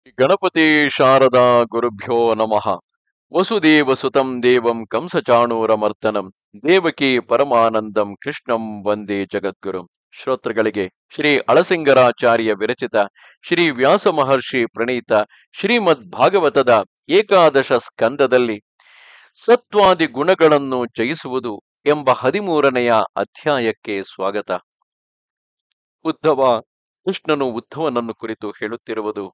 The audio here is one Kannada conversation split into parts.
ಗಣಪತಿ ಶಾರದಾ ಗುರುಭ್ಯೋ ನಮಃ. ವಸುದೇವ ಸುತಂ ದೇವಂ ಕಂಸಚಾಣೂರಮರ್ದನಂ ದೇವಕಿ ಪರಮಾನಂದಂ ಕೃಷ್ಣಂ ವಂದೇ ಜಗದ್ಗುರುಂ. ಶ್ರೋತೃಗಳಿಗೆ ಶ್ರೀ ಅಳಸಿಂಗರಾಚಾರ್ಯ ವಿರಚಿತ ಶ್ರೀ ವ್ಯಾಸ ಮಹರ್ಷಿ ಪ್ರಣೀತ ಶ್ರೀಮದ್ ಭಾಗವತದ ಏಕಾದಶ ಸ್ಕಂದದಲ್ಲಿ ಸತ್ವಾದಿ ಗುಣಗಳನ್ನು ಜಯಿಸುವುದು ಎಂಬ 13ನೆಯ ಅಧ್ಯಾಯಕ್ಕೆ ಸ್ವಾಗತ. ಉದ್ಧವ ಕೃಷ್ಣನು ಉದ್ಧವನನ್ನು ಕುರಿತು ಹೇಳುತ್ತಿರುವುದು: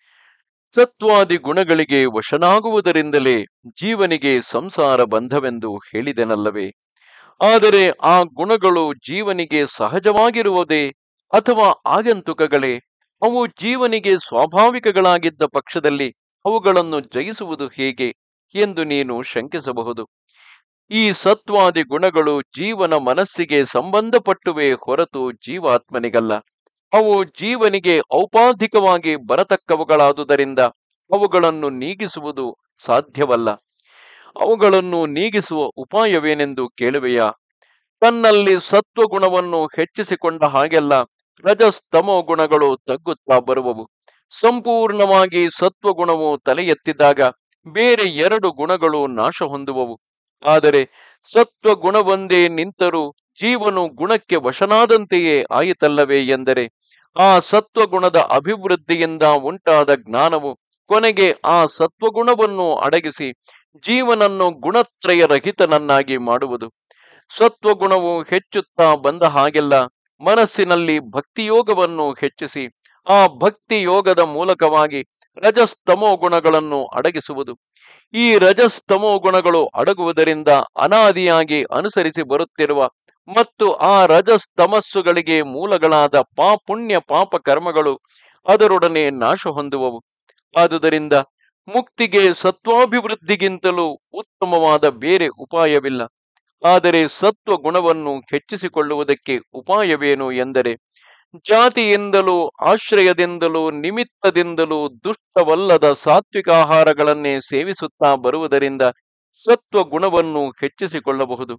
ಸತ್ವಾದಿ ಗುಣಗಳಿಗೆ ವಶನಾಗುವುದರಿಂದಲೇ ಜೀವನಿಗೆ ಸಂಸಾರ ಬಂಧವೆಂದು ಹೇಳಿದೆನಲ್ಲವೇ? ಆದರೆ ಆ ಗುಣಗಳು ಜೀವನಿಗೆ ಸಹಜವಾಗಿರುವುದೇ ಅಥವಾ ಆಗಂತುಕಗಳೇ? ಅವು ಜೀವನಿಗೆ ಸ್ವಾಭಾವಿಕಗಳಾಗಿದ್ದ ಪಕ್ಷದಲ್ಲಿ ಅವುಗಳನ್ನು ಜಯಿಸುವುದು ಹೇಗೆ ಎಂದು ನೀನು ಶಂಕಿಸಬಹುದು. ಈ ಸತ್ವಾದಿ ಗುಣಗಳು ಜೀವನ ಮನಸ್ಸಿಗೆ ಸಂಬಂಧಪಟ್ಟುವೆ ಹೊರತು ಜೀವಾತ್ಮನಿಗಲ್ಲ. ಅವು ಜೀವನಿಗೆ ಔಪಾಧಿಕವಾಗಿ ಬರತಕ್ಕವುಗಳಾದುದರಿಂದ ಅವುಗಳನ್ನು ನೀಗಿಸುವುದು ಸಾಧ್ಯವಲ್ಲ. ಅವುಗಳನ್ನು ನೀಗಿಸುವ ಉಪಾಯವೇನೆಂದು ಕೇಳುವೆಯಾ? ತನ್ನಲ್ಲಿ ಸತ್ವಗುಣವನ್ನು ಹೆಚ್ಚಿಸಿಕೊಂಡ ಹಾಗೆಲ್ಲ ರಜಸ್ತಮೋ ಗುಣಗಳು ತಗ್ಗುತ್ತಾ ಬರುವವು. ಸಂಪೂರ್ಣವಾಗಿ ಸತ್ವಗುಣವು ತಲೆ ಎತ್ತಿದಾಗ ಬೇರೆ 2 ಗುಣಗಳು ನಾಶ ಹೊಂದುವವು. ಆದರೆ ಸತ್ವಗುಣವೊಂದೇ ನಿಂತರೂ ಜೀವನು ಗುಣಕ್ಕೆ ವಶನಾದಂತೆಯೇ ಆಯಿತಲ್ಲವೇ ಎಂದರೆ, ಆ ಸತ್ವಗುಣದ ಅಭಿವೃದ್ಧಿಯಿಂದ ಉಂಟಾದ ಜ್ಞಾನವು ಕೊನೆಗೆ ಆ ಸತ್ವಗುಣವನ್ನು ಅಡಗಿಸಿ ಜೀವನನ್ನು ಗುಣತ್ರಯ ರಹಿತನನ್ನಾಗಿ ಮಾಡುವುದು. ಸತ್ವಗುಣವು ಹೆಚ್ಚುತ್ತಾ ಬಂದ ಹಾಗೆಲ್ಲ ಮನಸ್ಸಿನಲ್ಲಿ ಭಕ್ತಿಯೋಗವನ್ನು ಹೆಚ್ಚಿಸಿ ಆ ಭಕ್ತಿ ಯೋಗದ ಮೂಲಕವಾಗಿ ರಜಸ್ತಮೋ ಗುಣಗಳನ್ನು ಅಡಗಿಸುವುದು. ಈ ರಜಸ್ತಮೋ ಗುಣಗಳು ಅಡಗುವುದರಿಂದ ಅನಾದಿಯಾಗಿ ಅನುಸರಿಸಿ ಬರುತ್ತಿರುವ ಮತ್ತು ಆ ರಜಸ್ತಮಸ್ಸುಗಳಿಗೆ ಮೂಲಗಳಾದ ಪುಣ್ಯ ಪಾಪ ಕರ್ಮಗಳು ಅದರೊಡನೆ ನಾಶ ಹೊಂದುವವು. ಆದುದರಿಂದ ಮುಕ್ತಿಗೆ ಸತ್ವಾಭಿವೃದ್ಧಿಗಿಂತಲೂ ಉತ್ತಮವಾದ ಬೇರೆ ಉಪಾಯವಿಲ್ಲ. ಆದರೆ ಸತ್ವ ಗುಣವನ್ನು ಹೆಚ್ಚಿಸಿಕೊಳ್ಳುವುದಕ್ಕೆ ಉಪಾಯವೇನು ಎಂದರೆ, ಜಾತಿಯಿಂದಲೂ ಆಶ್ರಯದಿಂದಲೂ ನಿಮಿತ್ತದಿಂದಲೂ ದುಷ್ಟವಲ್ಲದ ಸಾತ್ವಿಕ ಆಹಾರಗಳನ್ನೇ ಸೇವಿಸುತ್ತಾ ಬರುವುದರಿಂದ ಸತ್ವ ಗುಣವನ್ನು ಹೆಚ್ಚಿಸಿಕೊಳ್ಳಬಹುದು.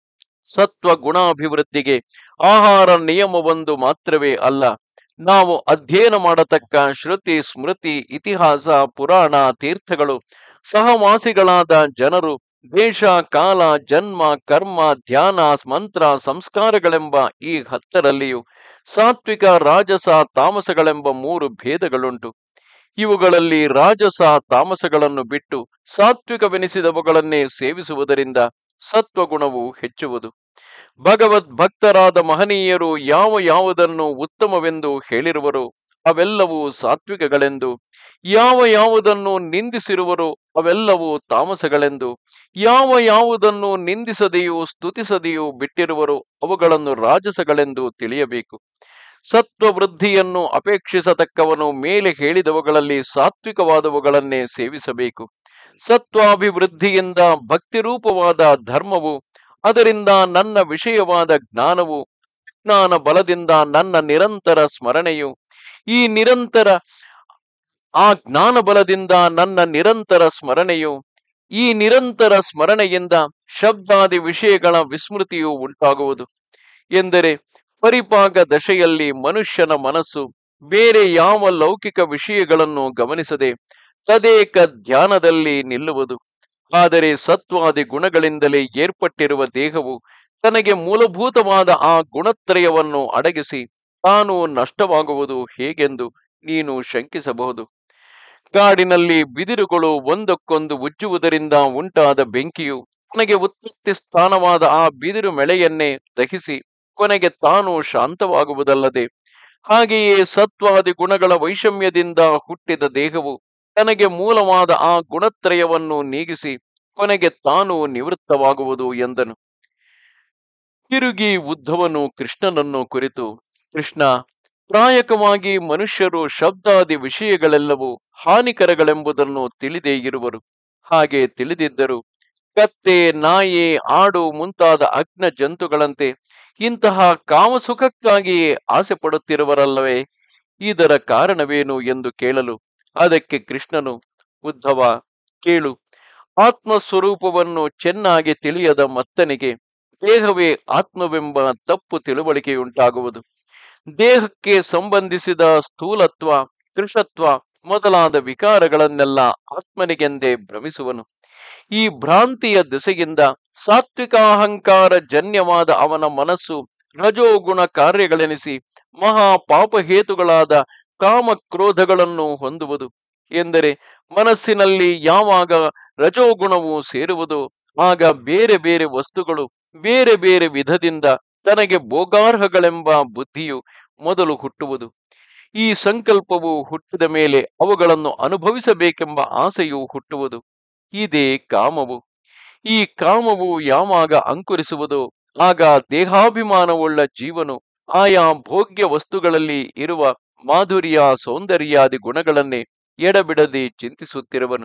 ಸತ್ವ ಗುಣಾಭಿವೃದ್ಧಿಗೆ ಆಹಾರ ನಿಯಮವೊಂದು ಮಾತ್ರವೇ ಅಲ್ಲ, ನಾವು ಅಧ್ಯಯನ ಮಾಡತಕ್ಕ ಶ್ರುತಿ ಸ್ಮೃತಿ ಇತಿಹಾಸ ಪುರಾಣ ತೀರ್ಥಗಳು ಸಹವಾಸಿಗಳಾದ ಜನರು ದೇಶ ಕಾಲ ಜನ್ಮ ಕರ್ಮ ಧ್ಯಾನ ಮಂತ್ರ ಸಂಸ್ಕಾರಗಳೆಂಬ ಈ 10ರಲ್ಲಿಯೂ ಸಾತ್ವಿಕ ರಾಜಸ ತಾಮಸಗಳೆಂಬ 3 ಭೇದಗಳುಂಟು. ಇವುಗಳಲ್ಲಿ ರಾಜಸ ತಾಮಸಗಳನ್ನು ಬಿಟ್ಟು ಸಾತ್ವಿಕವೆನಿಸಿದವುಗಳನ್ನೇ ಸೇವಿಸುವುದರಿಂದ ಸತ್ವಗುಣವು ಹೆಚ್ಚುವುದು. ಭಗವದ್ ಭಕ್ತರಾದ ಮಹನೀಯರು ಯಾವುದನ್ನು ಉತ್ತಮವೆಂದು ಹೇಳಿರುವರೋ ಅವೆಲ್ಲವೂ ಸಾತ್ವಿಕಗಳೆಂದು, ಯಾವುದನ್ನು ನಿಂದಿಸಿರುವರೋ ಅವೆಲ್ಲವೂ ತಾಮಸಗಳೆಂದು, ಯಾವುದನ್ನು ನಿಂದಿಸದೆಯೂ ಸ್ತುತಿಸದೆಯೂ ಬಿಟ್ಟಿರುವರೋ ಅವುಗಳನ್ನು ರಾಜಸಗಳೆಂದು ತಿಳಿಯಬೇಕು. ಸತ್ವವೃದ್ಧಿಯನ್ನು ಅಪೇಕ್ಷಿಸತಕ್ಕವನು ಮೇಲೆ ಹೇಳಿದವುಗಳಲ್ಲಿ ಸಾತ್ವಿಕವಾದವುಗಳನ್ನೇ ಸೇವಿಸಬೇಕು. ಸತ್ವಾಭಿವೃದ್ಧಿಯಿಂದ ಭಕ್ತಿರೂಪವಾದ ಧರ್ಮವು, ಅದರಿಂದ ನನ್ನ ವಿಷಯವಾದ ಜ್ಞಾನವು, ಜ್ಞಾನ ಬಲದಿಂದ ನನ್ನ ನಿರಂತರ ಸ್ಮರಣೆಯು, ಆ ಜ್ಞಾನ ಬಲದಿಂದ ನನ್ನ ನಿರಂತರ ಸ್ಮರಣೆಯು, ಈ ನಿರಂತರ ಸ್ಮರಣೆಯಿಂದ ಶಬ್ದಾದಿ ವಿಷಯಗಳ ವಿಸ್ಮೃತಿಯು ಉಂಟಾಗುವುದು. ಎಂದರೆ ಪರಿಪಾಕ ದಶೆಯಲ್ಲಿ ಮನುಷ್ಯನ ಮನಸ್ಸು ಬೇರೆ ಯಾವ ಲೌಕಿಕ ವಿಷಯಗಳನ್ನು ಗಮನಿಸದೆ ತದೇಕ ಧ್ಯಾನದಲ್ಲಿ ನಿಲ್ಲುವುದು. ಆದರೆ ಸತ್ವಾದಿ ಗುಣಗಳಿಂದಲೇ ಏರ್ಪಟ್ಟಿರುವ ದೇಹವು ತನಗೆ ಮೂಲಭೂತವಾದ ಆ ಗುಣತ್ರಯವನ್ನು ಅಡಗಿಸಿ ತಾನು ನಷ್ಟವಾಗುವುದು ಹೇಗೆಂದು ನೀನು ಶಂಕಿಸಬಹುದು. ಕಾಡಿನಲ್ಲಿ ಬಿದಿರುಗಳು ಒಂದಕ್ಕೊಂದು ಉಜ್ಜುವುದರಿಂದ ಉಂಟಾದ ಬೆಂಕಿಯು ಕೊನೆಗೆ ಉತ್ಪತ್ತಿ ಸ್ಥಾನವಾದ ಆ ಬಿದಿರು ಮೆಳೆಯನ್ನೇ ದಹಿಸಿ ಕೊನೆಗೆ ತಾನು ಶಾಂತವಾಗುವುದಲ್ಲದೆ, ಹಾಗೆಯೇ ಸತ್ವಾದಿ ಗುಣಗಳ ವೈಷಮ್ಯದಿಂದ ಹುಟ್ಟಿದ ದೇಹವು ತನಗೆ ಮೂಲವಾದ ಆ ಗುಣತ್ರಯವನ್ನು ನೀಗಿಸಿ ಕೊನೆಗೆ ತಾನು ನಿವೃತ್ತವಾಗುವುದು ಎಂದನು. ತಿರುಗಿ ಉದ್ಧವನು ಕೃಷ್ಣನನ್ನು ಕುರಿತು: ಕೃಷ್ಣ, ಪ್ರಾಯಕವಾಗಿ ಮನುಷ್ಯರು ಶಬ್ದಾದಿ ವಿಷಯಗಳೆಲ್ಲವೂ ಹಾನಿಕರಗಳೆಂಬುದನ್ನು ತಿಳಿದೇ ಇರುವರು. ಹಾಗೆ ತಿಳಿದಿದ್ದರು ಕತ್ತೆ ನಾಯಿ ಆಡು ಮುಂತಾದ ಅಗ್ನ ಜಂತುಗಳಂತೆ ಇಂತಹ ಕಾಮಸುಖಕ್ಕಾಗಿಯೇ ಆಸೆ ಪಡುತ್ತಿರುವರಲ್ಲವೇ? ಇದರ ಕಾರಣವೇನು ಎಂದು ಕೇಳಲು ಅದಕ್ಕೆ ಕೃಷ್ಣನು: ಉದ್ಧವ, ಕೇಳು. ಆತ್ಮಸ್ವರೂಪವನ್ನು ಚೆನ್ನಾಗಿ ತಿಳಿಯದ ಮತ್ತನಿಗೆ ದೇಹವೇ ಆತ್ಮವೆಂಬ ತಪ್ಪು ತಿಳುವಳಿಕೆಯುಂಟಾಗುವುದು. ದೇಹಕ್ಕೆ ಸಂಬಂಧಿಸಿದ ಸ್ಥೂಲತ್ವ ಕೃಶತ್ವ ಮೊದಲಾದ ವಿಕಾರಗಳನ್ನೆಲ್ಲ ಆತ್ಮನಿಗೆಂದೇ ಭ್ರಮಿಸುವನು. ಈ ಭ್ರಾಂತಿಯ ದೆಸೆಯಿಂದ ಸಾತ್ವಿಕಾಹಂಕಾರ ಜನ್ಯವಾದ ಅವನ ಮನಸ್ಸು ರಜೋಗುಣ ಕಾರ್ಯಗಳೆನಿಸಿ ಮಹಾ ಪಾಪಹೇತುಗಳಾದ ಕಾಮಕ್ರೋಧಗಳನ್ನು ಹೊಂದುವುದು. ಎಂದರೆ ಮನಸ್ಸಿನಲ್ಲಿ ಯಾವಾಗ ರಜೋಗುಣವು ಸೇರುವುದೋ ಆಗ ಬೇರೆ ಬೇರೆ ವಸ್ತುಗಳು ಬೇರೆ ಬೇರೆ ವಿಧದಿಂದ ತನಗೆ ಭೋಗಾರ್ಹಗಳೆಂಬ ಬುದ್ಧಿಯು ಮೊದಲು ಹುಟ್ಟುವುದು. ಈ ಸಂಕಲ್ಪವು ಹುಟ್ಟಿದ ಮೇಲೆ ಅವುಗಳನ್ನು ಅನುಭವಿಸಬೇಕೆಂಬ ಆಸೆಯು ಹುಟ್ಟುವುದು. ಇದೇ ಕಾಮವು. ಈ ಕಾಮವು ಯಾವಾಗ ಅಂಕುರಿಸುವುದೋ ಆಗ ದೇಹಾಭಿಮಾನವುಳ್ಳ ಜೀವನು ಆಯಾ ಭೋಗ್ಯ ವಸ್ತುಗಳಲ್ಲಿ ಇರುವ ಮಾಧುರ್ಯ ಸೌಂದರ್ಯಾದಿ ಗುಣಗಳನ್ನೇ ಎಡಬಿಡದೆ ಚಿಂತಿಸುತ್ತಿರುವನು.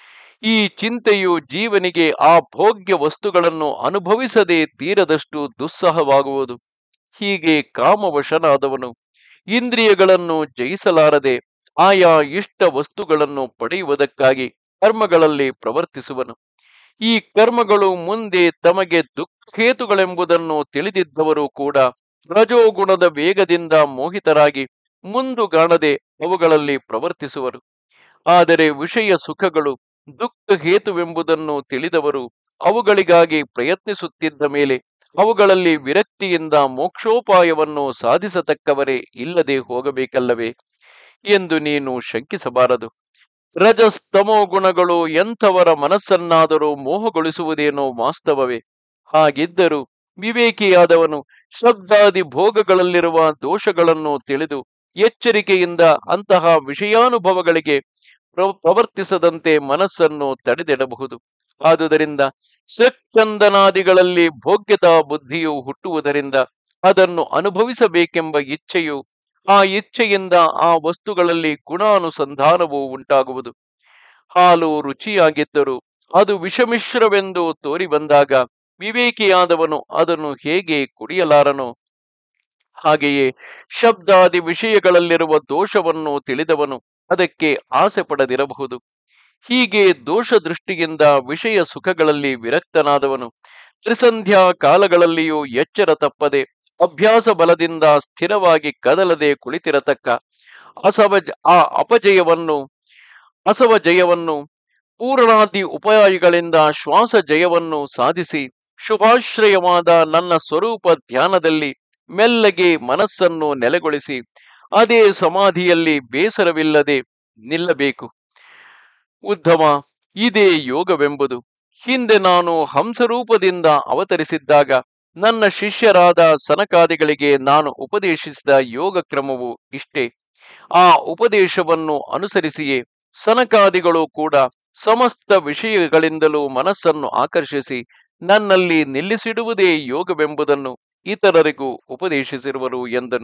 ಈ ಚಿಂತೆಯು ಜೀವನಿಗೆ ಆ ಭೋಗ್ಯ ವಸ್ತುಗಳನ್ನು ಅನುಭವಿಸದೆ ತೀರದಷ್ಟು ದುಸ್ಸಹವಾಗುವುದು. ಹೀಗೆ ಕಾಮವಶನಾದವನು ಇಂದ್ರಿಯಗಳನ್ನು ಜಯಿಸಲಾರದೆ ಆಯಾ ಇಷ್ಟ ವಸ್ತುಗಳನ್ನು ಪಡೆಯುವುದಕ್ಕಾಗಿ ಕರ್ಮಗಳಲ್ಲಿ ಪ್ರವರ್ತಿಸುವನು. ಈ ಕರ್ಮಗಳು ಮುಂದೆ ತಮಗೆ ದುಃಖೇತುಗಳೆಂಬುದನ್ನು ತಿಳಿದಿದ್ದವರು ಕೂಡ ರಜೋಗುಣದ ವೇಗದಿಂದ ಮೋಹಿತರಾಗಿ ಮುಂದುಗಾಣದೆ ಅವುಗಳಲ್ಲಿ ಪ್ರವರ್ತಿಸುವರು. ಆದರೆ ವಿಷಯ ಸುಖಗಳು ದುಃಖ ಹೇತುವೆಂಬುದನ್ನು ತಿಳಿದವರು ಅವುಗಳಿಗಾಗಿ ಪ್ರಯತ್ನಿಸುತ್ತಿದ್ದ ಮೇಲೆ ಅವುಗಳಲ್ಲಿ ವಿರಕ್ತಿಯಿಂದ ಮೋಕ್ಷೋಪಾಯವನ್ನು ಸಾಧಿಸತಕ್ಕವರೇ ಇಲ್ಲದೆ ಹೋಗಬೇಕಲ್ಲವೇ ಎಂದು ನೀನು ಶಂಕಿಸಬಾರದು. ರಜಸ್ತಮೋ ಗುಣಗಳು ಎಂಥವರ ಮನಸ್ಸನ್ನಾದರೂ ಮೋಹಗೊಳಿಸುವುದೇನೋ ವಾಸ್ತವವೇ. ಹಾಗಿದ್ದರೂ ವಿವೇಕಿಯಾದವನು ಶಬ್ದಾದಿ ಭೋಗಗಳಲ್ಲಿರುವ ದೋಷಗಳನ್ನು ತಿಳಿದು ಎಚ್ಚರಿಕೆಯಿಂದ ಅಂತಹ ವಿಷಯಾನುಭವಗಳಿಗೆ ಪ್ರವರ್ತಿಸದಂತೆ ಮನಸ್ಸನ್ನು ತಡೆದಿಡಬಹುದು. ಆದುದರಿಂದ ಸಚ್ಚಂದನಾದಿಗಳಲ್ಲಿ ಭೋಗ್ಯತಾ ಬುದ್ಧಿಯು ಹುಟ್ಟುವುದರಿಂದ ಅದನ್ನು ಅನುಭವಿಸಬೇಕೆಂಬ ಇಚ್ಛೆಯು ಆ ಇಚ್ಛೆಯಿಂದ ಆ ವಸ್ತುಗಳಲ್ಲಿ ಗುಣಾನುಸಂಧಾನವು ಉಂಟಾಗುವುದು. ಹಾಲು ರುಚಿಯಾಗಿದ್ದರೂ ಅದು ವಿಷಮಿಶ್ರವೆಂದು ತೋರಿ ಬಂದಾಗ ವಿವೇಕಿಯಾದವನು ಅದನ್ನು ಹೇಗೆ ಕುಡಿಯಲಾರನೋ ಹಾಗೆಯೇ ಶಬ್ದಾದಿ ವಿಷಯಗಳಲ್ಲಿರುವ ದೋಷವನ್ನು ತಿಳಿದವನು ಅದಕ್ಕೆ ಆಸೆ ಪಡದಿರಬಹುದು. ಹೀಗೆ ದೋಷ ದೃಷ್ಟಿಯಿಂದ ವಿಷಯ ಸುಖಗಳಲ್ಲಿ ವಿರಕ್ತನಾದವನು ತ್ರಿಸಂಧ್ಯಾ ಕಾಲಗಳಲ್ಲಿಯೂ ಎಚ್ಚರ ತಪ್ಪದೆ ಅಭ್ಯಾಸ ಬಲದಿಂದ ಸ್ಥಿರವಾಗಿ ಕದಲದೆ ಕುಳಿತಿರತಕ್ಕ ಅಸವಜಯವನ್ನು ಪೂರ್ಣಾದಿ ಉಪಾಯಗಳಿಂದ ಶ್ವಾಸ ಜಯವನ್ನು ಸಾಧಿಸಿ ಶುಭಾಶ್ರಯವಾದ ನನ್ನ ಸ್ವರೂಪ ಧ್ಯಾನದಲ್ಲಿ ಮೆಲ್ಲಗೆ ಮನಸ್ಸನ್ನು ನೆಲೆಗೊಳಿಸಿ ಅದೇ ಸಮಾಧಿಯಲ್ಲಿ ಬೇಸರವಿಲ್ಲದೆ ನಿಲ್ಲಬೇಕು. ಉದ್ಧಮ, ಇದೇ ಯೋಗವೆಂಬುದು. ಹಿಂದೆ ನಾನು ಹಂಸರೂಪದಿಂದ ಅವತರಿಸಿದ್ದಾಗ ನನ್ನ ಶಿಷ್ಯರಾದ ಸನಕಾದಿಗಳಿಗೆ ನಾನು ಉಪದೇಶಿಸಿದ ಯೋಗ ಕ್ರಮವು ಇಷ್ಟೇ. ಆ ಉಪದೇಶವನ್ನು ಅನುಸರಿಸಿಯೇ ಸನಕಾದಿಗಳು ಕೂಡ ಸಮಸ್ತ ವಿಷಯಗಳಿಂದಲೂ ಮನಸ್ಸನ್ನು ಆಕರ್ಷಿಸಿ ನನ್ನಲ್ಲಿ ನಿಲ್ಲಿಸಿಡುವುದೇ ಯೋಗವೆಂಬುದನ್ನು ಇತರರಿಗೂ ಉಪದೇಶಿಸಿರುವರು ಎಂದನು.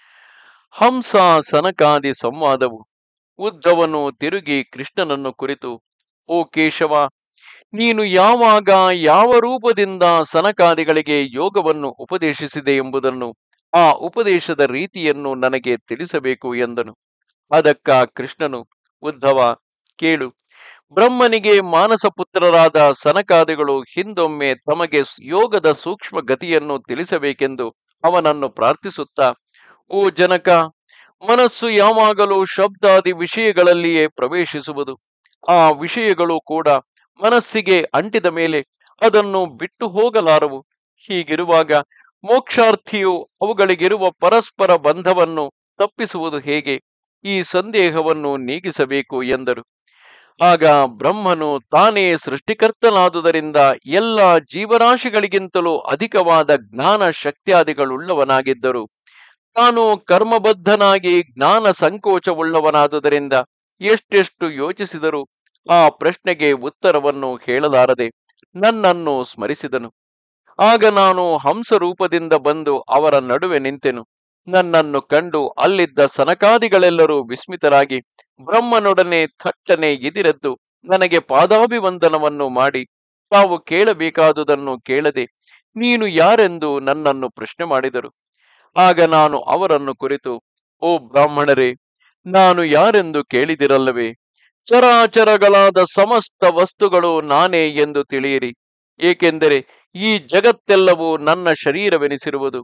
ಹಂಸ ಸನಕಾದಿ ಸಂವಾದವು. ಉದ್ಧವನು ತಿರುಗಿ ಕೃಷ್ಣನನ್ನು ಕುರಿತು, ಓ ಕೇಶವ, ನೀನು ಯಾವಾಗ ಯಾವ ರೂಪದಿಂದ ಸನಕಾದಿಗಳಿಗೆ ಯೋಗವನ್ನು ಉಪದೇಶಿಸಿದೆ ಎಂಬುದನ್ನು ಆ ಉಪದೇಶದ ರೀತಿಯನ್ನು ನನಗೆ ತಿಳಿಸಬೇಕು ಎಂದನು. ಅದಕ್ಕ ಕೃಷ್ಣನು, ಉದ್ಧವ ಕೇಳು, ಬ್ರಹ್ಮನಿಗೆ ಮಾನಸ ಪುತ್ರರಾದ ಸನಕಾದಿಗಳು ಹಿಂದೊಮ್ಮೆ ತಮಗೆ ಯೋಗದ ಸೂಕ್ಷ್ಮ ಗತಿಯನ್ನು ತಿಳಿಸಬೇಕೆಂದು ಅವನನ್ನು ಪ್ರಾರ್ಥಿಸುತ್ತಾ, ಓ ಜನಕ, ಮನಸ್ಸು ಯಾವಾಗಲೂ ಶಬ್ದಾದಿ ವಿಷಯಗಳಲ್ಲಿಯೇ ಪ್ರವೇಶಿಸುವುದು. ಆ ವಿಷಯಗಳು ಕೂಡ ಮನಸ್ಸಿಗೆ ಅಂಟಿದ ಮೇಲೆ ಅದನ್ನು ಬಿಟ್ಟು ಹೋಗಲಾರವು. ಹೀಗಿರುವಾಗ ಮೋಕ್ಷಾರ್ಥಿಯು ಅವುಗಳಿಗಿರುವ ಪರಸ್ಪರ ಬಂಧವನ್ನು ತಪ್ಪಿಸುವುದು ಹೇಗೆ? ಈ ಸಂದೇಹವನ್ನು ನೀಗಿಸಬೇಕು ಎಂದರು. ಆಗ ಬ್ರಹ್ಮನು ತಾನೇ ಸೃಷ್ಟಿಕರ್ತನಾದುದರಿಂದ ಎಲ್ಲ ಜೀವರಾಶಿಗಳಿಗಿಂತಲೂ ಅಧಿಕವಾದ ಜ್ಞಾನ ಶಕ್ತಿಯಾದಿಗಳುಳ್ಳವನಾಗಿದ್ದರು ತಾನು ಕರ್ಮಬದ್ಧನಾಗಿ ಜ್ಞಾನ ಸಂಕೋಚವುಳ್ಳವನಾದುದರಿಂದ ಎಷ್ಟೆಷ್ಟು ಯೋಚಿಸಿದರೂ ಆ ಪ್ರಶ್ನೆಗೆ ಉತ್ತರವನ್ನು ಹೇಳಲಾರದೆ ನನ್ನನ್ನು ಸ್ಮರಿಸಿದನು. ಆಗ ನಾನು ಹಂಸರೂಪದಿಂದ ಬಂದು ಅವರ ನಡುವೆ ನಿಂತೆನು. ನನ್ನನ್ನು ಕಂಡು ಅಲ್ಲಿದ್ದ ಸನಕಾದಿಗಳೆಲ್ಲರೂ ವಿಸ್ಮಿತರಾಗಿ ಬ್ರಹ್ಮನೊಡನೆ ಥಟ್ಟನೆ ಎದಿರೆದ್ದು ನನಗೆ ಪಾದಾಭಿವಂದನವನ್ನು ಮಾಡಿ ತಾವು ಕೇಳಬೇಕಾದುದನ್ನು ಕೇಳದೆ ನೀನು ಯಾರೆಂದು ನನ್ನನ್ನು ಪ್ರಶ್ನೆ ಮಾಡಿದರು. ಆಗ ನಾನು ಅವರನ್ನು ಕುರಿತು, ಓ ಬ್ರಾಹ್ಮಣರೇ, ನಾನು ಯಾರೆಂದು ಕೇಳಿದಿರಲ್ಲವೇ? ಚರಾಚರಗಳಾದ ಸಮಸ್ತ ವಸ್ತುಗಳು ನಾನೇ ಎಂದು ತಿಳಿಯಿರಿ. ಏಕೆಂದರೆ ಈ ಜಗತ್ತೆಲ್ಲವೂ ನನ್ನ ಶರೀರವೆನಿಸಿರುವುದು.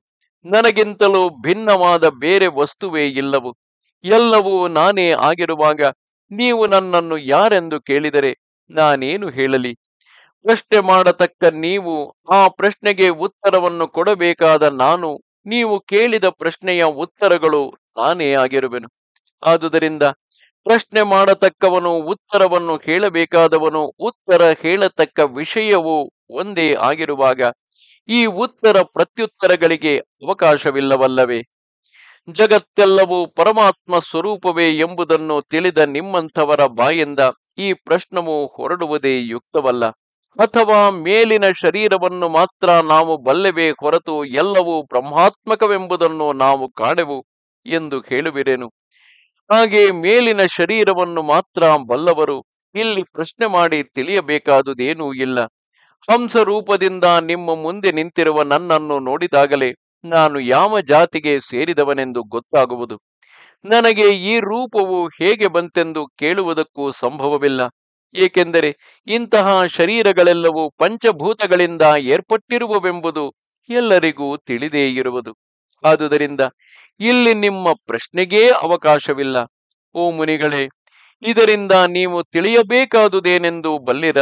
ನನಗಿಂತಲೂ ಭಿನ್ನವಾದ ಬೇರೆ ವಸ್ತುವೇ ಇಲ್ಲವು. ಎಲ್ಲವೂ ನಾನೇ ಆಗಿರುವಾಗ ನೀವು ನನ್ನನ್ನು ಯಾರೆಂದು ಕೇಳಿದರೆ ನಾನೇನು ಹೇಳಲಿ? ಪ್ರಶ್ನೆ ಮಾಡತಕ್ಕ ನೀವು, ಆ ಪ್ರಶ್ನೆಗೆ ಉತ್ತರವನ್ನು ಕೊಡಬೇಕಾದ ನಾನು, ನೀವು ಕೇಳಿದ ಪ್ರಶ್ನೆಯ ಉತ್ತರಗಳು ನಾನೇ ಆಗಿರುವೆನು. ಆದುದರಿಂದ ಪ್ರಶ್ನೆ ಮಾಡತಕ್ಕವನು ಉತ್ತರವನ್ನು ಹೇಳಬೇಕಾದವನು, ಉತ್ತರ ಹೇಳತಕ್ಕ ವಿಷಯವೂ ಒಂದೇ ಆಗಿರುವಾಗ ಈ ಉತ್ತರ ಪ್ರತ್ಯುತ್ತರಗಳಿಗೆ ಅವಕಾಶವಿಲ್ಲವಲ್ಲವೇ? ಜಗತ್ತೆಲ್ಲವೂ ಪರಮಾತ್ಮ ಸ್ವರೂಪವೇ ಎಂಬುದನ್ನು ತಿಳಿದ ನಿಮ್ಮಂಥವರ ಬಾಯಿಂದ ಈ ಪ್ರಶ್ನವು ಹೊರಡುವುದೇ ಯುಕ್ತವಲ್ಲ. ಅಥವಾ ಮೇಲಿನ ಶರೀರವನ್ನು ಮಾತ್ರ ನಾವು ಬಲ್ಲೆವೇ ಹೊರತು ಎಲ್ಲವೂ ಬ್ರಹ್ಮಾತ್ಮಕವೆಂಬುದನ್ನು ನಾವು ಕಾಣೆವು ಎಂದು ಹೇಳುವಿರೇನು? ಹಾಗೆ ಮೇಲಿನ ಶರೀರವನ್ನು ಮಾತ್ರ ಬಲ್ಲವರು ಇಲ್ಲಿ ಪ್ರಶ್ನೆ ಮಾಡಿ ತಿಳಿಯಬೇಕಾದುದೇನೂ ಇಲ್ಲ. ಹಂಸ ರೂಪದಿಂದ ನಿಮ್ಮ ಮುಂದೆ ನಿಂತಿರುವ ನನ್ನನ್ನು ನೋಡಿದಾಗಲೇ ನಾನು ಯಾವ ಜಾತಿಗೆ ಸೇರಿದವನೆಂದು ಗೊತ್ತಾಗುವುದು. ನನಗೆ ಈ ರೂಪವು ಹೇಗೆ ಬಂತೆಂದು ಕೇಳುವುದಕ್ಕೂ ಸಂಭವವಿಲ್ಲ. ಏಕೆಂದರೆ ಇಂತಹ ಶರೀರಗಳೆಲ್ಲವೂ ಪಂಚಭೂತಗಳಿಂದ ಏರ್ಪಟ್ಟಿರುವವೆಂಬುದು ಎಲ್ಲರಿಗೂ ತಿಳಿದೇ ಇರುವುದು. ಆದುದರಿಂದ ಇಲ್ಲಿ ನಿಮ್ಮ ಪ್ರಶ್ನೆಗೇ ಅವಕಾಶವಿಲ್ಲ. ಓ ಮುನಿಗಳೇ, ಇದರಿಂದ ನೀವು ತಿಳಿಯಬೇಕಾದುದೇನೆಂದು ಬಲ್ಲಿರ?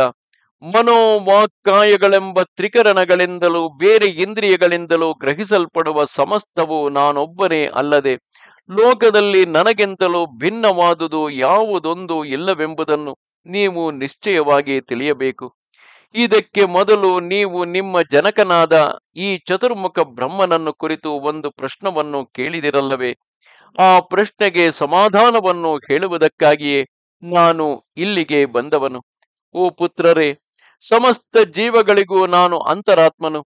ಮನೋವಾಕ್ಕಾಯಗಳೆಂಬ ತ್ರಿಕರಣಗಳಿಂದಲೂ ಬೇರೆ ಇಂದ್ರಿಯಗಳಿಂದಲೂ ಗ್ರಹಿಸಲ್ಪಡುವ ಸಮಸ್ತವು ನಾನೊಬ್ಬನೇ ಅಲ್ಲದೆ ಲೋಕದಲ್ಲಿ ನನಗಿಂತಲೂ ಭಿನ್ನವಾದುದು ಯಾವುದೊಂದು ಇಲ್ಲವೆಂಬುದನ್ನು ನೀವು ನಿಶ್ಚಯವಾಗಿ ತಿಳಿಯಬೇಕು. ಇದಕ್ಕೆ ಮೊದಲು ನೀವು ನಿಮ್ಮ ಜನಕನಾದ ಈ ಚತುರ್ಮುಖ ಬ್ರಹ್ಮನನ್ನು ಕುರಿತು ಒಂದು ಪ್ರಶ್ನವನ್ನು ಕೇಳಿದಿರಲ್ಲವೇ? ಆ ಪ್ರಶ್ನೆಗೆ ಸಮಾಧಾನವನ್ನು ಹೇಳುವುದಕ್ಕಾಗಿಯೇ ನಾನು ಇಲ್ಲಿಗೆ ಬಂದವನು. ಓ ಪುತ್ರರೇ, ಸಮಸ್ತ ಜೀವಗಳಿಗೂ ನಾನು ಅಂತರಾತ್ಮನು.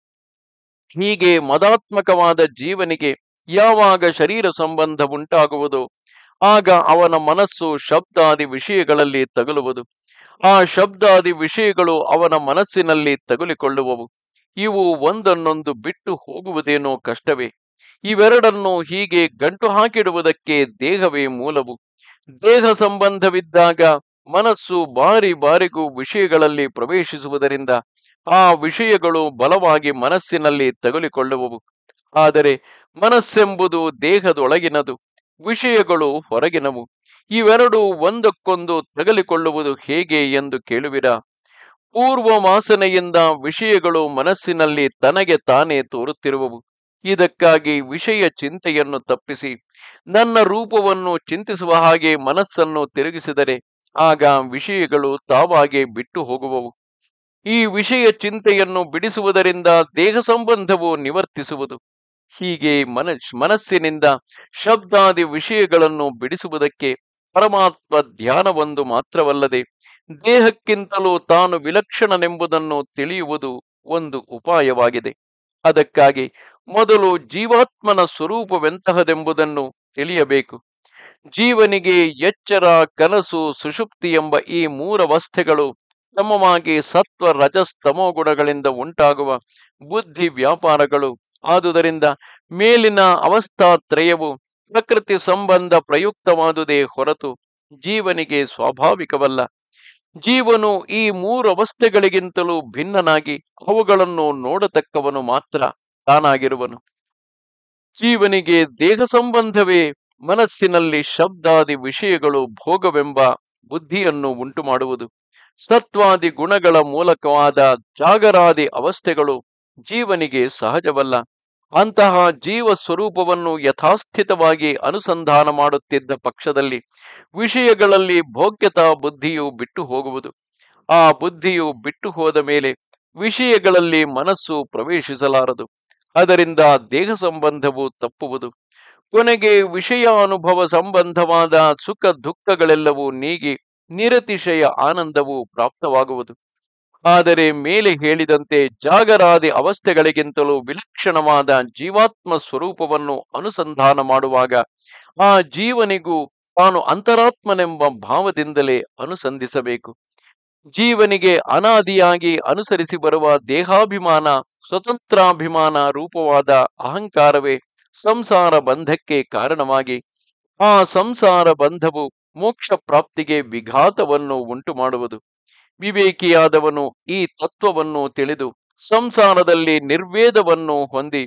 ಹೀಗೆ ಮದಾತ್ಮಕವಾದ ಜೀವನಿಗೆ ಯಾವಾಗ ಶರೀರ ಸಂಬಂಧ ಉಂಟಾಗುವುದೋ ಆಗ ಅವನ ಮನಸ್ಸು ಶಬ್ದಾದಿ ವಿಷಯಗಳಲ್ಲಿ ತಗುಲುವುದು. ಆ ಶಬ್ದಾದಿ ವಿಷಯಗಳು ಅವನ ಮನಸ್ಸಿನಲ್ಲಿ ತಗುಲಿಕೊಳ್ಳುವವು. ಇವು ಒಂದನ್ನೊಂದು ಬಿಟ್ಟು ಹೋಗುವುದೇನೋ ಕಷ್ಟವೇ. ಇವೆರಡನ್ನು ಹೀಗೆ ಗಂಟು ಹಾಕಿಡುವುದಕ್ಕೆ ದೇಹವೇ ಮೂಲವು. ದೇಹ ಸಂಬಂಧವಿದ್ದಾಗ ಮನಸ್ಸು ಬಾರಿ ಬಾರಿಗೂ ವಿಷಯಗಳಲ್ಲಿ ಪ್ರವೇಶಿಸುವುದರಿಂದ ಆ ವಿಷಯಗಳು ಬಲವಾಗಿ ಮನಸ್ಸಿನಲ್ಲಿ ತಗುಲಿಕೊಳ್ಳುವವು. ಆದರೆ ಮನಸ್ಸೆಂಬುದು ದೇಹದೊಳಗಿನದು, ವಿಷಯಗಳು ಹೊರಗಿನವು. ಇವೆರಡೂ ಒಂದಕ್ಕೊಂದು ತಗಲಿಕೊಳ್ಳುವುದು ಹೇಗೆ ಎಂದು ಕೇಳುವಿರಾ? ಪೂರ್ವ ವಾಸನೆಯಿಂದ ವಿಷಯಗಳು ಮನಸ್ಸಿನಲ್ಲಿ ತನಗೆ ತಾನೇ ತೋರುತ್ತಿರುವವು. ಇದಕ್ಕಾಗಿ ವಿಷಯ ಚಿಂತೆಯನ್ನು ತಪ್ಪಿಸಿ ನನ್ನ ರೂಪವನ್ನು ಚಿಂತಿಸುವ ಹಾಗೆ ಮನಸ್ಸನ್ನು ತಿರುಗಿಸಿದರೆ ಆಗ ವಿಷಯಗಳು ತಾವಾಗೆ ಬಿಟ್ಟು ಹೋಗುವವು. ಈ ವಿಷಯ ಚಿಂತೆಯನ್ನು ಬಿಡಿಸುವುದರಿಂದ ದೇಹ ಸಂಬಂಧವು ನಿವರ್ತಿಸುವುದು. ಹೀಗೆ ಮನಸ್ಸಿನಿಂದ ಶಬ್ದಾದಿ ವಿಷಯಗಳನ್ನು ಬಿಡಿಸುವುದಕ್ಕೆ ಪರಮಾತ್ಮ ಧ್ಯಾನವೊಂದು ಮಾತ್ರವಲ್ಲದೆ ದೇಹಕ್ಕಿಂತಲೂ ತಾನು ವಿಲಕ್ಷಣನೆಂಬುದನ್ನು ತಿಳಿಯುವುದು ಒಂದು ಉಪಾಯವಾಗಿದೆ. ಅದಕ್ಕಾಗಿ ಮೊದಲು ಜೀವಾತ್ಮನ ಸ್ವರೂಪವೆಂತಹದೆಂಬುದನ್ನು ತಿಳಿಯಬೇಕು. ಜೀವನಿಗೆ ಎಚ್ಚರ, ಕನಸು, ಸುಷುಪ್ತಿ ಎಂಬ ಈ ಮೂರವಸ್ಥೆಗಳು ಕ್ರಮವಾಗಿ ಸತ್ವ, ರಜಸ್, ತಮೋ ಗುಣಗಳಿಂದ ಉಂಟಾಗುವ ಬುದ್ಧಿ ವ್ಯಾಪಾರಗಳು. ಆದುದರಿಂದ ಮೇಲಿನ ಅವಸ್ಥಾತ್ರಯವು ಪ್ರಕೃತಿ ಸಂಬಂಧ ಪ್ರಯುಕ್ತವಾದುದೇ ಹೊರತು ಜೀವನಿಗೆ ಸ್ವಾಭಾವಿಕವಲ್ಲ. ಜೀವನು ಈ ಮೂರು ಅವಸ್ಥೆಗಳಿಗಿಂತಲೂ ಭಿನ್ನನಾಗಿ ಅವುಗಳನ್ನು ನೋಡತಕ್ಕವನು ಮಾತ್ರ ತಾನಾಗಿರುವನು. ಜೀವನಿಗೆ ದೇಹ ಸಂಬಂಧವೇ ಮನಸ್ಸಿನಲ್ಲಿ ಶಬ್ದಾದಿ ವಿಷಯಗಳು ಭೋಗವೆಂಬ ಬುದ್ಧಿಯನ್ನು ಉಂಟು ಮಾಡುವುದು. ಸತ್ವಾದಿ ಗುಣಗಳ ಮೂಲಕವಾದ ಜಾಗರಾದಿ ಅವಸ್ಥೆಗಳು ಜೀವನಿಗೆ ಸಹಜವಲ್ಲ. ಅಂತಹ ಜೀವ ಸ್ವರೂಪವನ್ನು ಯಥಾಸ್ಥಿತವಾಗಿ ಅನುಸಂಧಾನ ಮಾಡುತ್ತಿದ್ದ ಪಕ್ಷದಲ್ಲಿ ವಿಷಯಗಳಲ್ಲಿ ಭೋಗ್ಯತಾ ಬುದ್ಧಿಯು ಬಿಟ್ಟು ಹೋಗುವುದು. ಆ ಬುದ್ಧಿಯು ಬಿಟ್ಟು ಹೋದ ಮೇಲೆ ವಿಷಯಗಳಲ್ಲಿ ಮನಸ್ಸು ಪ್ರವೇಶಿಸಲಾರದು. ಅದರಿಂದ ದೇಹ ಸಂಬಂಧವು ತಪ್ಪುವುದು. ಕೊನೆಗೆ ವಿಷಯಾನುಭವ ಸಂಬಂಧವಾದ ಸುಖ ದುಃಖಗಳೆಲ್ಲವೂ ನೀಗಿ ನಿರತಿಶಯ ಆನಂದವು ಪ್ರಾಪ್ತವಾಗುವುದು. ಆದರೆ ಮೇಲೆ ಹೇಳಿದಂತೆ ಜಾಗರಾದಿ ಅವಸ್ಥೆಗಳಿಗಿಂತಲೂ ವಿಲಕ್ಷಣವಾದ ಜೀವಾತ್ಮ ಸ್ವರೂಪವನ್ನು ಅನುಸಂಧಾನ ಮಾಡುವಾಗ ಆ ಜೀವನಿಗೂ ತಾನು ಅಂತರಾತ್ಮನೆಂಬ ಭಾವದಿಂದಲೇ ಅನುಸಂಧಿಸಬೇಕು. ಜೀವನಿಗೆ ಅನಾದಿಯಾಗಿ ಅನುಸರಿಸಿ ಬರುವ ದೇಹಾಭಿಮಾನ, ಸ್ವತಂತ್ರಾಭಿಮಾನ ರೂಪವಾದ ಅಹಂಕಾರವೇ ಸಂಸಾರ ಬಂಧಕ್ಕೆ ಕಾರಣವಾಗಿ ಆ ಸಂಸಾರ ಬಂಧವು ಮೋಕ್ಷ ಪ್ರಾಪ್ತಿಗೆ ವಿಘಾತವನ್ನು ಉಂಟು ಮಾಡುವುದು. ವಿವೇಕಿಯಾದವನು ಈ ತತ್ವವನ್ನು ತಿಳಿದು ಸಂಸಾರದಲ್ಲಿ ನಿರ್ವೇದವನ್ನು ಹೊಂದಿ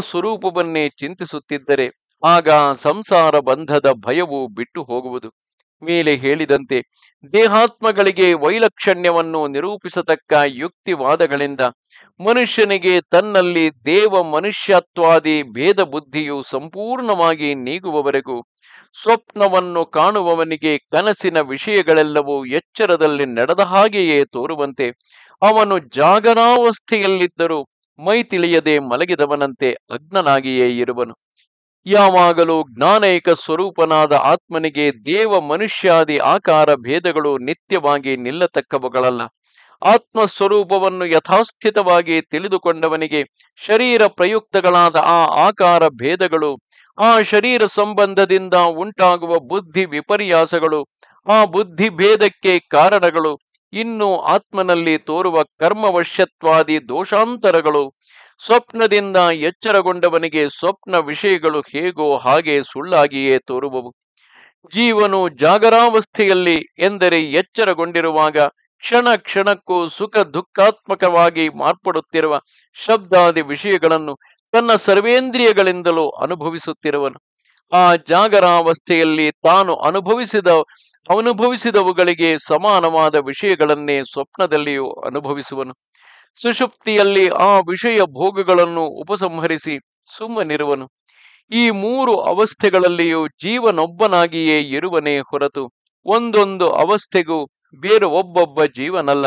ಆತ್ಮಸ್ವರೂಪವನ್ನೇ ಚಿಂತಿಸುತ್ತಿದ್ದರೆ ಆಗ ಸಂಸಾರ ಬಂಧದ ಭಯವು ಬಿಟ್ಟು ಹೋಗುವುದು. ಮೇಲೆ ಹೇಳಿದಂತೆ ದೇಹಾತ್ಮಗಳಿಗೆ ವೈಲಕ್ಷಣ್ಯವನ್ನು ನಿರೂಪಿಸತಕ್ಕ ಯುಕ್ತಿವಾದಗಳಿಂದ ಮನುಷ್ಯನಿಗೆ ತನ್ನಲ್ಲಿ ದೇವ ಮನುಷ್ಯತ್ವಾದಿ ಭೇದ ಬುದ್ಧಿಯು ಸಂಪೂರ್ಣವಾಗಿ ನೀಗುವವರೆಗೂ ಸ್ವಪ್ನವನ್ನು ಕಾಣುವವನಿಗೆ ಕನಸಿನ ವಿಷಯಗಳೆಲ್ಲವೂ ಎಚ್ಚರದಲ್ಲಿ ನಡೆದ ಹಾಗೆಯೇ ತೋರುವಂತೆ ಅವನು ಜಾಗರಾವಸ್ಥೆಯಲ್ಲಿದ್ದರೂ ಮೈ ತಿಳಿಯದೆ ಮಲಗಿದವನಂತೆ ಅಗ್ನನಾಗಿಯೇ ಇರುವನು. ಯಾವಾಗಲೂ ಜ್ಞಾನೈಕ ಸ್ವರೂಪನಾದ ಆತ್ಮನಿಗೆ ದೇವ ಮನುಷ್ಯಾದಿ ಆಕಾರ ಭೇದಗಳು ನಿತ್ಯವಾಗಿ ನಿಲ್ಲತಕ್ಕವುಗಳಲ್ಲ. ಆತ್ಮ ಸ್ವರೂಪವನ್ನು ಯಥಾಸ್ಥಿತವಾಗಿ ತಿಳಿದುಕೊಂಡವನಿಗೆ ಶರೀರ ಪ್ರಯುಕ್ತಗಳಾದ ಆ ಆಕಾರ ಭೇದಗಳು, ಆ ಶರೀರ ಸಂಬಂಧದಿಂದ ಉಂಟಾಗುವ ಬುದ್ಧಿ ವಿಪರ್ಯಾಸಗಳು, ಆ ಬುದ್ಧಿ ಭೇದಕ್ಕೆ ಕಾರಣಗಳು, ಇನ್ನು ಆತ್ಮನಲ್ಲಿ ತೋರುವ ಕರ್ಮವಶ್ಯತ್ವಾದಿ ದೋಷಾಂತರಗಳು, ಸ್ವಪ್ನದಿಂದ ಎಚ್ಚರಗೊಂಡವನಿಗೆ ಸ್ವಪ್ನ ವಿಷಯಗಳು ಹೇಗೋ ಹಾಗೆ ಸುಳ್ಳಾಗಿಯೇ ತೋರುವವು. ಜೀವನು ಜಾಗರಾವಸ್ಥೆಯಲ್ಲಿ ಎಂದರೆ ಎಚ್ಚರಗೊಂಡಿರುವಾಗ ಕ್ಷಣ ಕ್ಷಣಕ್ಕೂ ಸುಖ ದುಃಖಾತ್ಮಕವಾಗಿ ಮಾರ್ಪಡುತ್ತಿರುವ ಶಬ್ದಾದಿ ವಿಷಯಗಳನ್ನು ತನ್ನ ಸರ್ವೇಂದ್ರಿಯಗಳಿಂದಲೂ ಅನುಭವಿಸುತ್ತಿರುವನು. ಆ ಜಾಗರಾವಸ್ಥೆಯಲ್ಲಿ ತಾನು ಅನುಭವಿಸಿದವುಗಳಿಗೆ ಸಮಾನವಾದ ವಿಷಯಗಳನ್ನೇ ಸ್ವಪ್ನದಲ್ಲಿಯೂ ಅನುಭವಿಸುವನು. ಸುಷುಪ್ತಿಯಲ್ಲಿ ಆ ವಿಷಯ ಭೋಗಗಳನ್ನು ಉಪಸಂಹರಿಸಿ ಸುಮ್ಮನಿರುವನು. ಈ ಮೂರು ಅವಸ್ಥೆಗಳಲ್ಲಿಯೂ ಜೀವನೊಬ್ಬನಾಗಿಯೇ ಇರುವನೇ ಹೊರತು ಒಂದೊಂದು ಅವಸ್ಥೆಗೂ ಬೇರೆ ಒಬ್ಬೊಬ್ಬ ಜೀವನಲ್ಲ.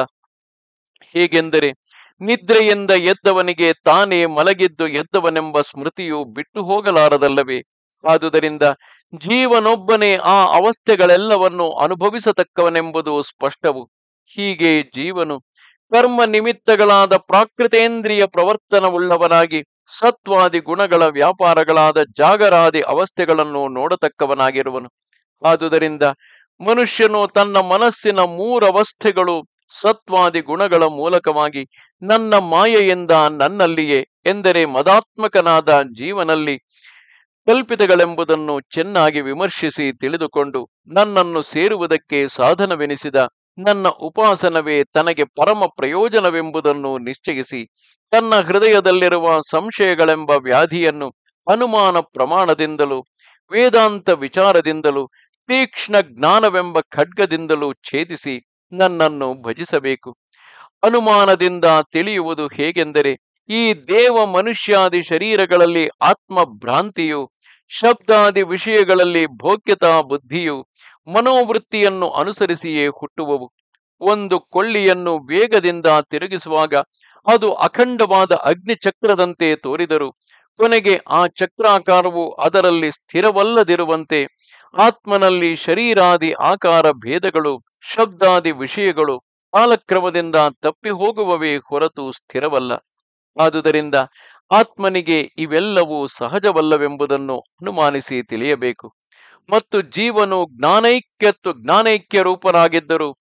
ಹೇಗೆಂದರೆ ನಿದ್ರೆಯಿಂದ ಎದ್ದವನಿಗೆ ತಾನೇ ಮಲಗಿದ್ದು ಎದ್ದವನೆಂಬ ಸ್ಮೃತಿಯು ಬಿಟ್ಟು ಹೋಗಲಾರದಲ್ಲವೇ? ಆದುದರಿಂದ ಜೀವನೊಬ್ಬನೇ ಆ ಅವಸ್ಥೆಗಳೆಲ್ಲವನ್ನು ಅನುಭವಿಸತಕ್ಕವನೆಂಬುದು ಸ್ಪಷ್ಟವು. ಹೀಗೆ ಜೀವನು ಕರ್ಮ ನಿಮಿತ್ತಗಳಾದ ಪ್ರಾಕೃತೇಂದ್ರಿಯ ಪ್ರವರ್ತನವುಳ್ಳವನಾಗಿ ಸತ್ವಾದಿ ಗುಣಗಳ ವ್ಯಾಪಾರಗಳಾದ ಜಾಗರಾದಿ ಅವಸ್ಥೆಗಳನ್ನು ನೋಡತಕ್ಕವನಾಗಿರುವನು. ಆದುದರಿಂದ ಮನುಷ್ಯನು ತನ್ನ ಮನಸ್ಸಿನ ಮೂರವಸ್ಥೆಗಳು ಸತ್ವಾದಿ ಗುಣಗಳ ಮೂಲಕವಾಗಿ ನನ್ನ ಮಾಯೆಯಿಂದ ನನ್ನಲ್ಲಿಯೇ ಎಂದರೆ ಮದಾತ್ಮಕನಾದ ಜೀವನಲ್ಲಿ ಕಲ್ಪಿತಗಳೆಂಬುದನ್ನು ಚೆನ್ನಾಗಿ ವಿಮರ್ಶಿಸಿ ತಿಳಿದುಕೊಂಡು ನನ್ನನ್ನು ಸೇರುವುದಕ್ಕೆ ಸಾಧನವೆನಿಸಿದ ನನ್ನ ಉಪಾಸನವೇ ತನಗೆ ಪರಮ ಪ್ರಯೋಜನವೆಂಬುದನ್ನು ನಿಶ್ಚಯಿಸಿ ತನ್ನ ಹೃದಯದಲ್ಲಿರುವ ಸಂಶಯಗಳೆಂಬ ವ್ಯಾಧಿಯನ್ನು ಅನುಮಾನ ಪ್ರಮಾಣದಿಂದಲೂ ವೇದಾಂತ ವಿಚಾರದಿಂದಲೂ ತೀಕ್ಷ್ಣ ಜ್ಞಾನವೆಂಬ ಖಡ್ಗದಿಂದಲೂ ಛೇದಿಸಿ ನನ್ನನ್ನು ಭಜಿಸಬೇಕು. ಅನುಮಾನದಿಂದ ತಿಳಿಯುವುದು ಹೇಗೆಂದರೆ ಈ ದೇವ ಮನುಷ್ಯಾದಿ ಶರೀರಗಳಲ್ಲಿ ಆತ್ಮ ಭ್ರಾಂತಿಯು, ಶಬ್ದಾದಿ ವಿಷಯಗಳಲ್ಲಿ ಭೋಗ್ಯತಾ ಬುದ್ಧಿಯು ಮನೋವೃತ್ತಿಯನ್ನು ಅನುಸರಿಸಿಯೇ ಹುಟ್ಟುವವು. ಒಂದು ಕೊಳ್ಳಿಯನ್ನು ವೇಗದಿಂದ ತಿರುಗಿಸುವಾಗ ಅದು ಅಖಂಡವಾದ ಅಗ್ನಿಚಕ್ರದಂತೆ ತೋರಿದರು ಕೊನೆಗೆ ಆ ಚಕ್ರಾಕಾರವು ಅದರಲ್ಲಿ ಸ್ಥಿರವಲ್ಲದಿರುವಂತೆ ಆತ್ಮನಲ್ಲಿ ಶರೀರಾದಿ ಆಕಾರ ಭೇದಗಳು, ಶಬ್ದಾದಿ ವಿಷಯಗಳು ಕಾಲಕ್ರಮದಿಂದ ತಪ್ಪಿ ಹೋಗುವವೇ ಹೊರತು ಸ್ಥಿರವಲ್ಲ. ಆದುದರಿಂದ ಆತ್ಮನಿಗೆ ಇವೆಲ್ಲವೂ ಸಹಜವಲ್ಲವೆಂಬುದನ್ನು ಅನುಮಾನಿಸಿ ತಿಳಿಯಬೇಕು. ಮತ್ತು ಜೀವನು ಜ್ಞಾನೈಕ್ಯ ರೂಪನಾಗಿದ್ದರೂ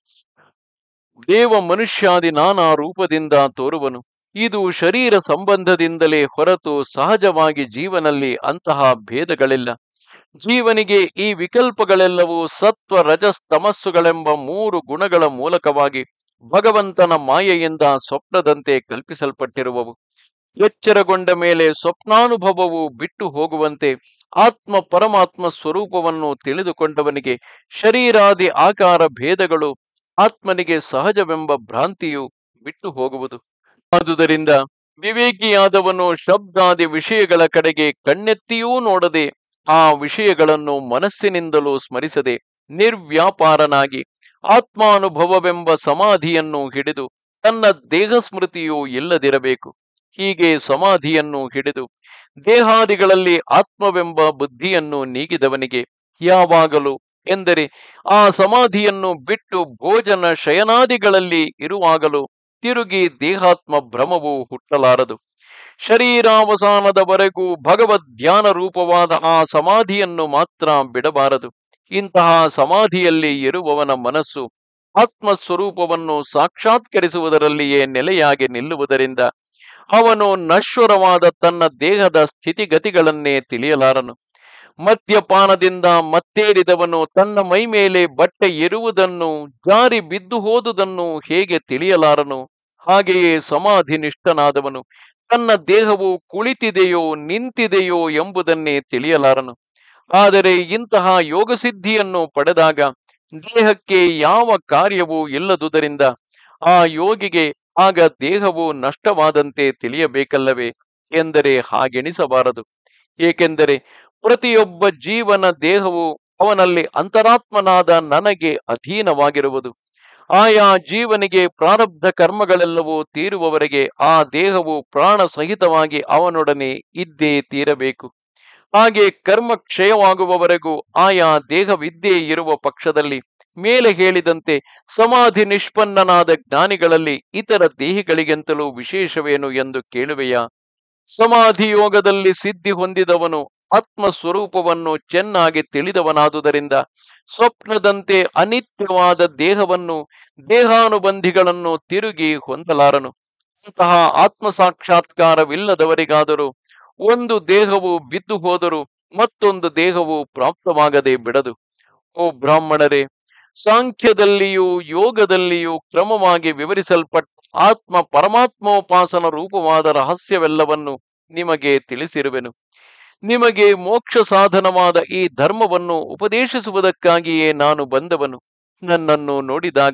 ದೇವ ಮನುಷ್ಯಾದಿ ನಾನಾ ರೂಪದಿಂದ ತೋರುವನು. ಇದು ಶರೀರ ಸಂಬಂಧದಿಂದಲೇ ಹೊರತು ಸಹಜವಾಗಿ ಜೀವನಲ್ಲಿ ಅಂತಹ ಭೇದಗಳಿಲ್ಲ. ಜೀವನಿಗೆ ಈ ವಿಕಲ್ಪಗಳೆಲ್ಲವೂ ಸತ್ವ ರಜಸ್ ತಮಸ್ಸುಗಳೆಂಬ ಮೂರು ಗುಣಗಳ ಮೂಲಕವಾಗಿ ಭಗವಂತನ ಮಾಯೆಯಿಂದ ಸ್ವಪ್ನದಂತೆ ಕಲ್ಪಿಸಲ್ಪಟ್ಟಿರುವವು. ಎಚ್ಚರಗೊಂಡ ಮೇಲೆ ಸ್ವಪ್ನಾನುಭವವು ಬಿಟ್ಟು ಹೋಗುವಂತೆ ಆತ್ಮ ಪರಮಾತ್ಮ ಸ್ವರೂಪವನ್ನು ತಿಳಿದುಕೊಂಡವನಿಗೆ ಶರೀರಾದಿ ಆಕಾರ ಭೇದಗಳು ಆತ್ಮನಿಗೆ ಸಹಜವೆಂಬ ಭ್ರಾಂತಿಯು ಬಿಟ್ಟು ಹೋಗುವುದು. ಆದುದರಿಂದ ವಿವೇಕಿಯಾದವನು ಶಬ್ದಾದಿ ವಿಷಯಗಳ ಕಡೆಗೆ ಕಣ್ಣೆತ್ತಿಯೂ ನೋಡದೆ ಆ ವಿಷಯಗಳನ್ನು ಮನಸ್ಸಿನಿಂದಲೂ ಸ್ಮರಿಸದೆ ನಿರ್ವ್ಯಾಪಾರನಾಗಿ ಆತ್ಮಾನುಭವವೆಂಬ ಸಮಾಧಿಯನ್ನು ಹಿಡಿದು ತನ್ನ ದೇಹ ಸ್ಮೃತಿಯು ಇಲ್ಲದಿರಬೇಕು. ಹೀಗೆ ಸಮಾಧಿಯನ್ನು ಹಿಡಿದು ದೇಹಾದಿಗಳಲ್ಲಿ ಆತ್ಮವೆಂಬ ಬುದ್ಧಿಯನ್ನು ನೀಗಿದವನಿಗೆ ಯಾವಾಗಲೂ ಎಂದರೆ ಆ ಸಮಾಧಿಯನ್ನು ಬಿಟ್ಟು ಭೋಜನ ಶಯನಾದಿಗಳಲ್ಲಿ ಇರುವಾಗಲೂ ತಿರುಗಿ ದೇಹಾತ್ಮ ಭ್ರಮವು ಹುಟ್ಟಲಾರದು. ಶರೀರಾವಸಾನದವರೆಗೂ ಭಗವದ್ ಧ್ಯಾನ ರೂಪವಾದ ಆ ಸಮಾಧಿಯನ್ನು ಮಾತ್ರ ಬಿಡಬಾರದು. ಇಂತಹ ಸಮಾಧಿಯಲ್ಲಿ ಇರುವವನ ಮನಸ್ಸು ಆತ್ಮಸ್ವರೂಪವನ್ನು ಸಾಕ್ಷಾತ್ಕರಿಸುವುದರಲ್ಲಿಯೇ ನೆಲೆಯಾಗಿ ನಿಲ್ಲುವುದರಿಂದ ಅವನು ನಶ್ವರವಾದ ತನ್ನ ದೇಹದ ಸ್ಥಿತಿಗತಿಗಳನ್ನೇ ತಿಳಿಯಲಾರನು. ಮದ್ಯಪಾನದಿಂದ ಮತ್ತೇರಿದವನು ತನ್ನ ಮೈ ಮೇಲೆ ಬಟ್ಟೆ ಇರುವುದನ್ನು, ಜಾರಿ ಬಿದ್ದು ಹೋದುದನ್ನು ಹೇಗೆ ತಿಳಿಯಲಾರನು? ಹಾಗೆಯೇ ಸಮಾಧಿನಿಷ್ಠನಾದವನು ತನ್ನ ದೇಹವು ಕುಳಿತಿದೆಯೋ ನಿಂತಿದೆಯೋ ಎಂಬುದನ್ನೇ ತಿಳಿಯಲಾರನು. ಆದರೆ ಇಂತಹ ಯೋಗಸಿದ್ಧಿಯನ್ನು ಪಡೆದಾಗ ದೇಹಕ್ಕೆ ಯಾವ ಕಾರ್ಯವೂ ಇಲ್ಲದುದರಿಂದ ಆ ಯೋಗಿಗೆ ಆಗ ದೇಹವು ನಷ್ಟವಾದಂತೆ ತಿಳಿಯಬೇಕಲ್ಲವೇ ಎಂದರೆ ಹಾಗೆಣಿಸಬಾರದು. ಏಕೆಂದರೆ ಪ್ರತಿಯೊಬ್ಬ ಜೀವನ ದೇಹವು ಅವನಲ್ಲಿ ಅಂತರಾತ್ಮನಾದ ನನಗೆ ಅಧೀನವಾಗಿರುವುದು. ಆಯಾ ಜೀವನಿಗೆ ಪ್ರಾರಬ್ಧ ಕರ್ಮಗಳೆಲ್ಲವೂ ತೀರುವವರೆಗೆ ಆ ದೇಹವು ಪ್ರಾಣ ಸಹಿತವಾಗಿ ಅವನೊಡನೆ ಇದ್ದೇ ತೀರಬೇಕು. ಹಾಗೆ ಕರ್ಮ ಕ್ಷಯವಾಗುವವರೆಗೂ ಆಯಾ ದೇಹವಿದ್ದೇ ಇರುವ ಪಕ್ಷದಲ್ಲಿ ಮೇಲೆ ಹೇಳಿದಂತೆ ಸಮಾಧಿ ನಿಷ್ಪನ್ನನಾದ ಜ್ಞಾನಿಗಳಲ್ಲಿ ಇತರ ದೇಹಿಗಳಿಗಿಂತಲೂ ವಿಶೇಷವೇನು ಎಂದು ಕೇಳುವೆಯಾ? ಸಮಾಧಿ ಯೋಗದಲ್ಲಿ ಸಿದ್ಧಿ ಹೊಂದಿದವನು ಆತ್ಮ ಸ್ವರೂಪವನ್ನು ಚೆನ್ನಾಗಿ ತಿಳಿದವನಾದುದರಿಂದ ಸ್ವಪ್ನದಂತೆ ಅನಿತ್ಯವಾದ ದೇಹವನ್ನು ದೇಹಾನುಬಂಧಿಗಳನ್ನು ತಿರುಗಿ ಹೊಂದಲಾರನು. ಅಂತಹ ಆತ್ಮ ಸಾಕ್ಷಾತ್ಕಾರವಿಲ್ಲದವರಿಗಾದರೂ ಒಂದು ದೇಹವು ಬಿದ್ದು ಹೋದರೂ ಮತ್ತೊಂದು ದೇಹವು ಪ್ರಾಪ್ತವಾಗದೆ ಬಿಡದು. ಓ ಬ್ರಾಹ್ಮಣರೇ, ಸಾಂಖ್ಯದಲ್ಲಿಯೂ ಯೋಗದಲ್ಲಿಯೂ ಕ್ರಮವಾಗಿ ವಿವರಿಸಲ್ಪಟ್ಟ ಆತ್ಮ ಪರಮಾತ್ಮೋಪಾಸನ ರೂಪವಾದ ರಹಸ್ಯವೆಲ್ಲವನ್ನು ನಿಮಗೆ ತಿಳಿಸಿರುವೆನು. ನಿಮಗೆ ಮೋಕ್ಷ ಸಾಧನವಾದ ಈ ಧರ್ಮವನ್ನು ಉಪದೇಶಿಸುವುದಕ್ಕಾಗಿಯೇ ನಾನು ಬಂದವನು. ನನ್ನನ್ನು ನೋಡಿದಾಗ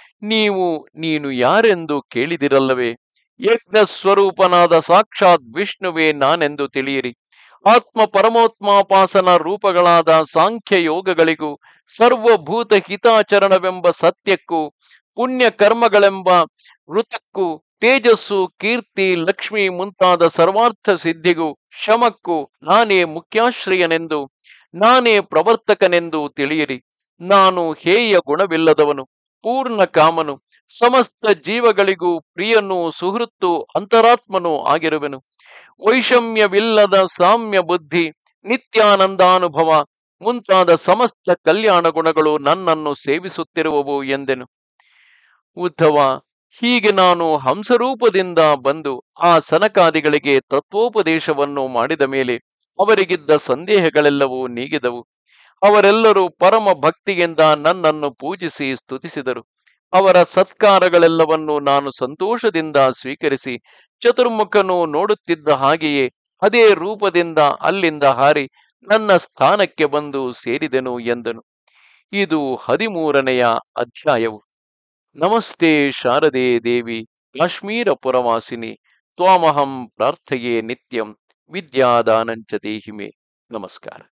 ನೀನು ಯಾರೆಂದು ಕೇಳಿದಿರಲ್ಲವೇ? ಯಜ್ಞ ಸ್ವರೂಪನಾದ ಸಾಕ್ಷಾತ್ ವಿಷ್ಣುವೇ ನಾನೆಂದು ತಿಳಿಯಿರಿ. ಆತ್ಮ ಪರಮೋತ್ಮಾಪಾಸನ ರೂಪಗಳಾದ ಸಾಂಖ್ಯ ಯೋಗಗಳಿಗೂ ಸರ್ವಭೂತ ಹಿತಾಚರಣವೆಂಬ ಸತ್ಯಕ್ಕೂ ಪುಣ್ಯ ಕರ್ಮಗಳೆಂಬ ವೃತಕ್ಕೂ ತೇಜಸ್ಸು ಕೀರ್ತಿ ಲಕ್ಷ್ಮಿ ಮುಂತಾದ ಸರ್ವಾರ್ಥ ಸಿದ್ಧಿಗೂ ಶಮಕ್ಕೂ ನಾನೇ ಮುಖ್ಯಾಶ್ರಯನೆಂದು ನಾನೇ ಪ್ರವರ್ತಕನೆಂದು ತಿಳಿಯಿರಿ. ನಾನು ಹೇಯ ಗುಣವಿಲ್ಲದವನು, ಪೂರ್ಣ ಕಾಮನು, ಸಮಸ್ತ ಜೀವಗಳಿಗೂ ಪ್ರಿಯನೂ ಸುಹೃತ್ತು ಅಂತರಾತ್ಮನೂ ಆಗಿರುವೆನು. ವೈಷಮ್ಯವಿಲ್ಲದ ಸಾಮ್ಯ ಬುದ್ಧಿ, ನಿತ್ಯಾನಂದಾನುಭವ ಮುಂತಾದ ಸಮಸ್ತ ಕಲ್ಯಾಣ ಗುಣಗಳು ನನ್ನನ್ನು ಸೇವಿಸುತ್ತಿರುವವು ಎಂದೆನು. ಉದ್ಧವ, ಹೀಗೆ ನಾನು ಹಂಸರೂಪದಿಂದ ಬಂದು ಆ ಸನಕಾದಿಗಳಿಗೆ ತತ್ವೋಪದೇಶವನ್ನು ಮಾಡಿದ ಮೇಲೆ ಅವರಿಗಿದ್ದ ಸಂದೇಹಗಳೆಲ್ಲವೂ ನೀಗಿದವು. ಅವರೆಲ್ಲರೂ ಪರಮ ಭಕ್ತಿಯಿಂದ ನನ್ನನ್ನು ಪೂಜಿಸಿ ಸ್ತುತಿಸಿದರು. ಅವರ ಸತ್ಕಾರಗಳೆಲ್ಲವನ್ನು ನಾನು ಸಂತೋಷದಿಂದ ಸ್ವೀಕರಿಸಿ ಚತುರ್ಮುಖನು ನೋಡುತ್ತಿದ್ದ ಹಾಗೆಯೇ ಅದೇ ರೂಪದಿಂದ ಅಲ್ಲಿಂದ ಹಾರಿ ನನ್ನ ಸ್ಥಾನಕ್ಕೆ ಬಂದು ಸೇರಿದೆನು ಎಂದನು. ಇದು 13ನೆಯ ಅಧ್ಯಾಯವು. ನಮಸ್ತೆ ಶಾರದೆ ದೇವಿ ಕಾಶ್ಮೀರ ಪುರವಾಸಿನಿ ತ್ವಾಮಹಂ ಪ್ರಾರ್ಥಯೇ ನಿತ್ಯಂ ವಿದ್ಯಾದಾನಂಚ ದೇಹಿಮೆ. ನಮಸ್ಕಾರ.